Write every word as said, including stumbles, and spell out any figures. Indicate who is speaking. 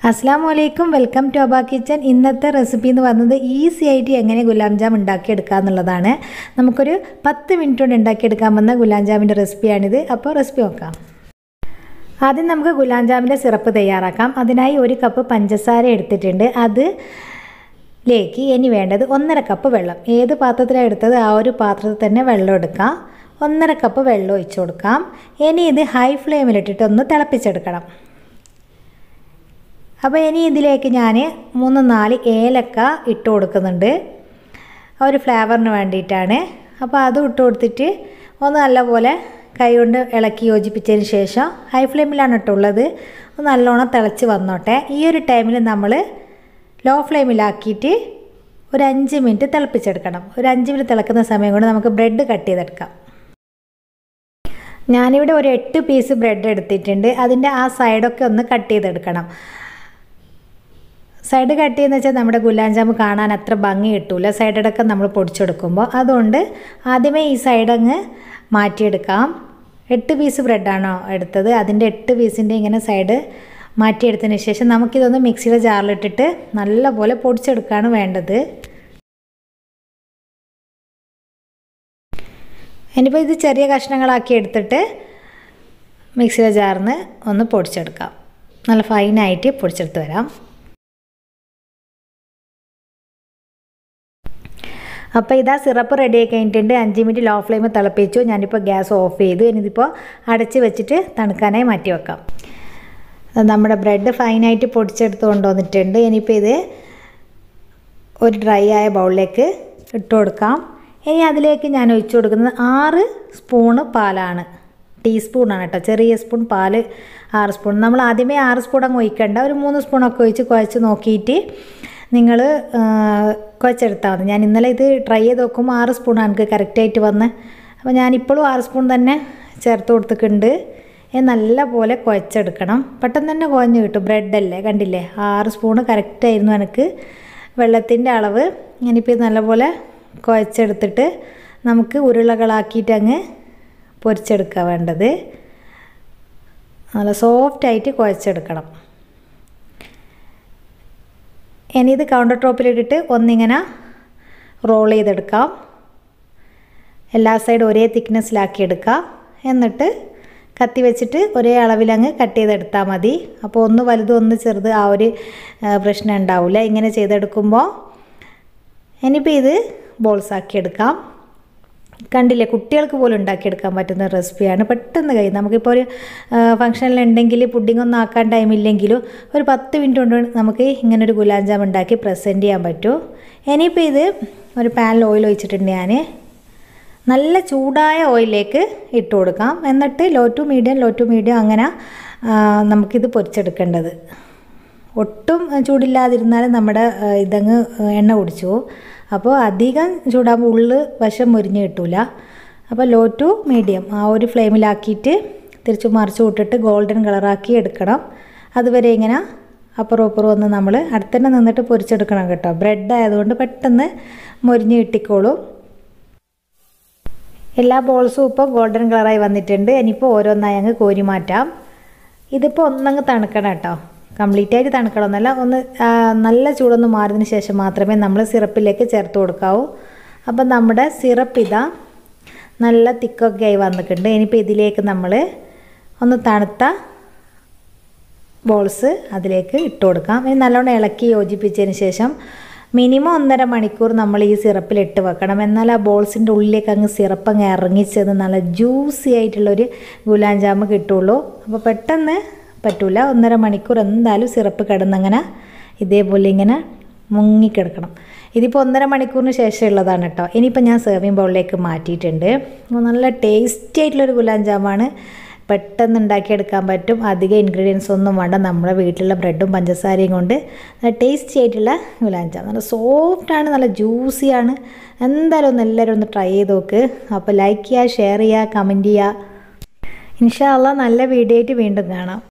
Speaker 1: അസ്സലാമു അലൈക്കും welcome to Aba kitchen. ഇന്നത്തെ റെസിപ്പി എന്ന് പറയുന്നത് ഈസി ആയിട്ട് എങ്ങനെ ഗുലാബ് ജാം ഉണ്ടാക്കിയെടുക്കുക എന്നുള്ളതാണ്. നമുക്കൊരു പത്ത് മിനിറ്റ് കൊണ്ട് ഉണ്ടാക്കിയെടുക്കാൻ വന്ന ഗുലാബ് ജാമിൻ്റെ റെസിപ്പിയാണിത്. അപ്പോൾ റെസിപ്പി നോക്കാം. ആദ്യം നമുക്ക് ഗുലാബ് ജാമിൻ്റെ സിറപ്പ് തയ്യാറാക്കാം. അതിനായി ഒരു കപ്പ് പഞ്ചസാര എടുത്തിട്ടുണ്ട്. അത് ലേക്ക് ഇനി വേണ്ടത് ഒന്നര കപ്പ് വെള്ളം. ഏത് പാത്രത്തിലാണ് എടുത്തത് ആ ഒരു പാത്രത്തിൽ തന്നെ വെള്ളം എടുക്കാം. ഒന്നര കപ്പ് വെള്ളം ഒഴിച്ചു കൊടുക്കാം. ഇനി ഇത് ഹൈ ഫ്ലെയിമിലിട്ടിട്ട് ഒന്ന് തിളപ്പിച്ചെടുക്കണം. അപ്പോൾ ഇനി ഇതിലേക്ക് ഞാൻ മൂന്ന് നാല് ഏലക്ക ഇട്ട് കൊടുക്കുന്നുണ്ട്, ഒരു ഫ്ലേവറിന് വേണ്ടിയിട്ടാണ്. അപ്പോൾ അതും ഇട്ട് കൊടുത്തിട്ട് ഒന്ന് നല്ലപോലെ കൈ കൊണ്ട് ഇളക്കി യോജിപ്പിച്ചതിന് ശേഷം ഹൈ ഫ്ലെയിമിലാണ് ഇട്ടുള്ളത്. ഒന്ന് നല്ലോണം തിളച്ച് വന്നോട്ടെ. ഈ ഒരു ടൈമിൽ നമ്മൾ ലോ ഫ്ലെയിമിലാക്കിയിട്ട് ഒരു അഞ്ച് മിനിറ്റ് തിളപ്പിച്ചെടുക്കണം. ഒരു അഞ്ച് മിനിറ്റ് തിളക്കുന്ന സമയം കൊണ്ട് നമുക്ക് ബ്രെഡ് കട്ട് ചെയ്തെടുക്കാം. ഞാനിവിടെ ഒരു എട്ട് പീസ് ബ്രെഡ് എടുത്തിട്ടുണ്ട്. അതിൻ്റെ ആ സൈഡൊക്കെ ഒന്ന് കട്ട് ചെയ്തെടുക്കണം. സൈഡ് കട്ട് ചെയ്യുന്ന വെച്ചാൽ നമ്മുടെ ഗുലാബ് ജാം കാണാൻ അത്ര ഭംഗി കിട്ടില്ല സൈഡൊക്കെ നമ്മൾ പൊടിച്ചെടുക്കുമ്പോൾ. അതുകൊണ്ട് ആദ്യമേ ഈ സൈഡങ്ങ് മാറ്റിയെടുക്കാം. എട്ട് പീസ് ബ്രെഡാണോ എടുത്തത്, അതിൻ്റെ എട്ട് പീസിൻ്റെ ഇങ്ങനെ സൈഡ് മാറ്റിയെടുത്തതിന് ശേഷം നമുക്കിതൊന്ന് മിക്സിയുടെ ജാറിലിട്ടിട്ട് നല്ലപോലെ പൊടിച്ചെടുക്കുകയാണ് വേണ്ടത്. ഇനിയിപ്പോൾ ഇത് ചെറിയ കഷ്ണങ്ങളാക്കി എടുത്തിട്ട് മിക്സിയുടെ ജാറിൽ നിന്ന് ഒന്ന് പൊടിച്ചെടുക്കാം. നല്ല ഫൈനായിട്ട് പൊടിച്ചെടുത്ത് വരാം. അപ്പോൾ ഇതാ സിറപ്പ് റെഡി ആയി കഴിഞ്ഞിട്ടുണ്ട്. അഞ്ച് മിനിറ്റ് ലോ ഫ്ലെയിമിൽ തിളപ്പിച്ചു. ഞാനിപ്പോൾ ഗ്യാസ് ഓഫ് ചെയ്തു. ഇനിയിപ്പോൾ അടച്ച് വെച്ചിട്ട് തണുക്കാനായി മാറ്റി വെക്കാം. നമ്മുടെ ബ്രെഡ് ഫൈനായിട്ട് പൊടിച്ചെടുത്ത് കൊണ്ടുവന്നിട്ടുണ്ട്. ഇനിയിപ്പോൾ ഇത് ഒരു ഡ്രൈ ആയ ബൗളിലേക്ക് ഇട്ട് കൊടുക്കാം. ഇനി അതിലേക്ക് ഞാൻ ഒഴിച്ചു കൊടുക്കുന്നത് ആറ് സ്പൂണ് പാലാണ്. ടീസ്പൂണാണ് കേട്ടോ, ചെറിയ സ്പൂൺ പാല് ആറ് സ്പൂൺ. നമ്മൾ ആദ്യമേ ആറ് സ്പൂൺ അങ്ങ് ഒഴിക്കണ്ട, ഒരു മൂന്ന് സ്പൂണൊക്കെ ഒഴിച്ച് കുഴച്ച് നോക്കിയിട്ട് നിങ്ങൾ കുഴച്ചെടുത്താൽ മതി. ഞാൻ ഇന്നലെ ഇത് ട്രൈ ചെയ്ത് നോക്കുമ്പോൾ ആറ് സ്പൂണാണ് എനിക്ക് കറക്റ്റായിട്ട് വന്ന്. അപ്പോൾ ഞാനിപ്പോഴും ആറ് സ്പൂൺ തന്നെ ചേർത്ത് കൊടുത്തിട്ടുണ്ട്. നല്ല പോലെ കുഴച്ചെടുക്കണം. പെട്ടെന്ന് തന്നെ കുഴഞ്ഞ് കിട്ടും. ബ്രെഡല്ലേ, കണ്ടില്ലേ, ആറ് സ്പൂണ് കറക്റ്റായിരുന്നു എനിക്ക് വെള്ളത്തിൻ്റെ അളവ്. ഞാനിപ്പോൾ നല്ലപോലെ കുഴച്ചെടുത്തിട്ട് നമുക്ക് ഉരുളകളാക്കിയിട്ട് അങ്ങ് പൊരിച്ചെടുക്കുക വേണ്ടത്. നല്ല സോഫ്റ്റായിട്ട് കുഴച്ചെടുക്കണം. ഇനി ഇത് കൗണ്ടർ ടോപ്പിലിട്ടിട്ട് ഒന്നിങ്ങനെ റോൾ ചെയ്തെടുക്കാം. എല്ലാ സൈഡും ഒരേ തിക്നെസ്സിലാക്കി എടുക്കാം. എന്നിട്ട് കത്തി വെച്ചിട്ട് ഒരേ അളവിലങ്ങ് കട്ട് ചെയ്തെടുത്താൽ മതി. അപ്പോൾ ഒന്ന് വലുതും ഒന്ന് ചെറുത് ആ ഒരു പ്രശ്നം ഉണ്ടാവില്ല ഇങ്ങനെ ചെയ്തെടുക്കുമ്പോൾ. ഇനിയിപ്പോൾ ഇത് ബോൾസാക്കി എടുക്കാം. കണ്ടില്ലേ, കുട്ടികൾക്ക് പോലും ഉണ്ടാക്കിയെടുക്കാൻ പറ്റുന്ന റെസിപ്പിയാണ്. പെട്ടെന്ന് കഴിയും. നമുക്കിപ്പോൾ ഒരു ഫംഗ്ഷനിലുണ്ടെങ്കിൽ പുഡിങ്ങൊന്നും ആക്കാൻ ടൈമില്ലെങ്കിലും ഒരു പത്ത് മിനിറ്റ് കൊണ്ട് നമുക്ക് ഇങ്ങനൊരു ഗുലാബ് ജാം ഉണ്ടാക്കി പ്രസൻറ്റ് ചെയ്യാൻ പറ്റും. ഇനിയിപ്പോൾ ഇത് ഒരു പാനിൽ ഓയിൽ ഒഴിച്ചിട്ടുണ്ട്. ഞാൻ നല്ല ചൂടായ ഓയിലേക്ക് ഇട്ട് കൊടുക്കാം. എന്നിട്ട് low to medium low to medium അങ്ങനെ നമുക്കിത് പൊരിച്ചെടുക്കേണ്ടത്. ഒട്ടും ചൂടില്ലാതിരുന്നാലും നമ്മുടെ ഇതങ്ങ് എണ്ണ കുടിച്ചു. അപ്പോൾ അധികം ചൂടാകുമ്പോൾ ഉള്ളു വശം മുരിഞ്ഞ് കിട്ടില്ല. അപ്പോൾ ലോ ടു മീഡിയം ആ ഒരു ഫ്ലെയിമിലാക്കിയിട്ട് തിരിച്ചു മറിച്ച് വിട്ടിട്ട് ഗോൾഡൻ കളറാക്കി എടുക്കണം. അതുവരെ ഇങ്ങനെ അപ്പുറം അപ്പുറം ഒന്ന് നമ്മൾ അടുത്തന്നെ നിന്നിട്ട് പൊരിച്ചെടുക്കണം കേട്ടോ. ബ്രെഡ് ആയതുകൊണ്ട് പെട്ടെന്ന് മുരിഞ്ഞ് കിട്ടിക്കോളും. എല്ലാ ബോൾസും ഇപ്പോൾ ഗോൾഡൻ കളറായി വന്നിട്ടുണ്ട്. ഇനിയിപ്പോൾ ഓരോന്നായി അങ്ങ് കോരി മാറ്റാം. ഇതിപ്പോൾ ഒന്നങ്ങ് തണുക്കണം കേട്ടോ, കംപ്ലീറ്റ് ആയിട്ട് തണുക്കണമെന്നല്ല, ഒന്ന് നല്ല ചൂടൊന്ന് മാറിയതിന് ശേഷം മാത്രമേ നമ്മൾ സിറപ്പിലേക്ക് ചേർത്ത് കൊടുക്കാവൂ. അപ്പം നമ്മുടെ സിറപ്പ് ഇതാ നല്ല തിക്കൊക്കെ ആയി വന്നിട്ടുണ്ട്. ഇനിയിപ്പോൾ ഇതിലേക്ക് നമ്മൾ ഒന്ന് തണുത്ത ബോൾസ് അതിലേക്ക് ഇട്ട് കൊടുക്കാം. ഇനി നല്ലോണം ഇളക്കി യോജിപ്പിച്ചതിന് ശേഷം മിനിമം ഒന്നര മണിക്കൂർ നമ്മൾ ഈ സിറപ്പിൽ ഇട്ട് വെക്കണം. എന്നാൽ ആ ബോൾസിൻ്റെ ഉള്ളിലേക്ക് അങ്ങ് സിറപ്പ് അങ്ങ് ഇറങ്ങിച്ചത് നല്ല ജ്യൂസി ആയിട്ടുള്ളൊരു ഗുലാബ് ജാം കിട്ടുള്ളൂ. അപ്പോൾ പെട്ടെന്ന് പറ്റില്ല. ഒന്നര മണിക്കൂർ എന്തായാലും സിറപ്പ് കിടന്നങ്ങനെ ഇതേപോലെ ഇങ്ങനെ മുങ്ങിക്കിടക്കണം. ഇതിപ്പോൾ ഒന്നര മണിക്കൂറിന് ശേഷം ഉള്ളതാണ് കേട്ടോ. ഇനിയിപ്പോൾ ഞാൻ സെർവിങ് ബൗളിലേക്ക് മാറ്റിയിട്ടുണ്ട്. നല്ല ടേസ്റ്റി ആയിട്ടുള്ളൊരു ഗുലാബ് ജാമാണ്. പെട്ടെന്ന് ഉണ്ടാക്കിയെടുക്കാൻ പറ്റും. അധികം ഇൻഗ്രീഡിയൻസ് ഒന്നും വേണ്ട. നമ്മുടെ വീട്ടിലുള്ള ബ്രെഡും പഞ്ചസാരയും കൊണ്ട് നല്ല ടേസ്റ്റി ആയിട്ടുള്ള ഗുലാബ് ജാം. നല്ല സോഫ്റ്റാണ്, നല്ല ജ്യൂസിയാണ്. എന്തായാലും ഒന്ന് എല്ലാവരും ഒന്ന് ട്രൈ ചെയ്ത് നോക്ക്. അപ്പോൾ ലൈക്ക് ചെയ്യുക, ഷെയർ ചെയ്യുക, കമൻറ്റ് ചെയ്യുക. ഇൻഷാ അള്ളാ നല്ല വീഡിയോ ആയിട്ട് വീണ്ടും കാണാം.